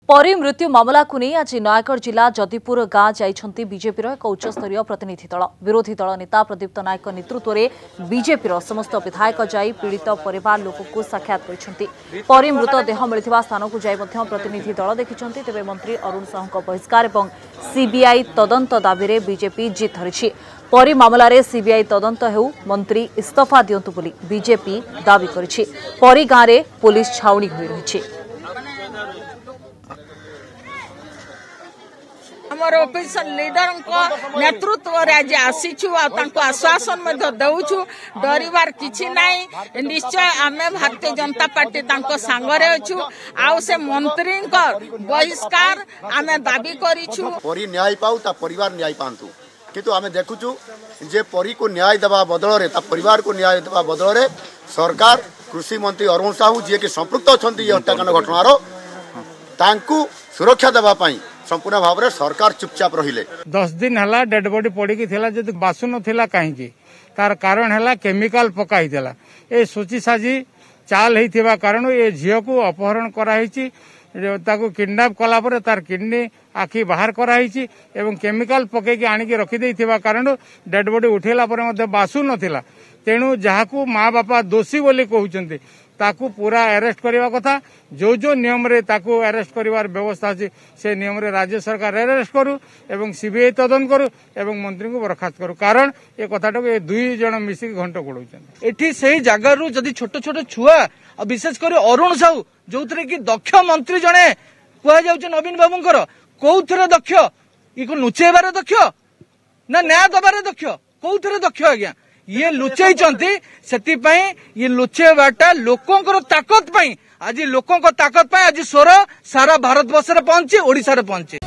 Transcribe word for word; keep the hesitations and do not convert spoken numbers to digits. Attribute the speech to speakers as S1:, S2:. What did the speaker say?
S1: परी मृत्यु मामला को नहीं आज नयागढ़ जिला जदीपुर गाँ जाइछंती बीजेपी एक उच्चस्तरीय प्रतिनिधि दल। विरोधी दल नेता प्रदीप्त नायक नेतृत्व में बीजेपी समस्त विधायक जाई पीड़ित परिवार लोक को साक्षात करछंती। परी मृतदेह मिलथिबा स्थान को जाई मध्य प्रतिनिधि दल देखिछंती। तेबे मंत्री अरुण साहू बहिष्कार और सीबीआई तदंत दाबी रे बीजेपी जिद धरिछि। परी मामला रे सीबीआई तदंत हेउ मंत्री इस्तीफा दियंतु बोली बीजेपी दाबी करिछि। परी गाँ रे पुलिस छाउणी होई रहिछि।
S2: हमर ऑफिसर लीडर नेतृत्व आज आसीछु आश्वासन दउछु डरिवार किछि नाही। निश्चय आमे भारतीय जनता पार्टी तांको सांगरे अछु। आउ से मंत्री बहिष्कार आमे दाबी करिछु।
S3: परी न्याय पाउ ता परिवार न्याय पांतु किंतु आमे देखुछु जे परी को न्याय देबा बदल रे ता परिवार को न्याय देबा बदल रे सरकार कृषि मंत्री अरुण साहू जी के संपृक्त अछंती ये हत्याकांड घटनार तांकु सुरक्षा देबा पई संपूर्ण भाव में सरकार चुपचाप रहिले।
S4: दस दिन है डेड बॉडी पड़ी थी जदि बासु ना कहीं तार कारण है केमिकल पकाई ए सोची साजी चाल होता कारण ये झील को अपहरण कराई किडनैप कलापर तार किडनी आखि बाहर कराई एवं केमिकल पकईकि आणिकी रखिदे कारण डेड बॉडी उठेला बासु नथिला। तेणु जहां माँ बापा दोषी बोली कहते ताकू पूरा अरेस्ट करने कथा। जो जो नियम रे ताकू अरेस्ट करिवार व्यवस्था अछि से नियम रे राज्य सरकार अरेस्ट करू एवं सीबीआई तदंत करू एवं मंत्री को बरखास्त करू। कारण ये कथाटा को दुई जन मिसिक घंटा गोड़ौछन।
S5: एठी सही जगार रु जदि छोट छोट छुआ विशेष कर अरुण साहू जो कि दक्ष मंत्री जड़े कह जाउछ नवीन बाबूंकर कौथरे दक्ष इको लुचेबार दक्ष ना न्याय दबार दक्ष कौथरे दक्ष आज्ञा ये लुचेइचंती सेतिपई ये लुचेबाटा लोकंकर ताकत पई आज लोकंक ताकत पई आज स्वर सारा भारत वर्ष रे पहुंची ओडिसा रे पहुंची।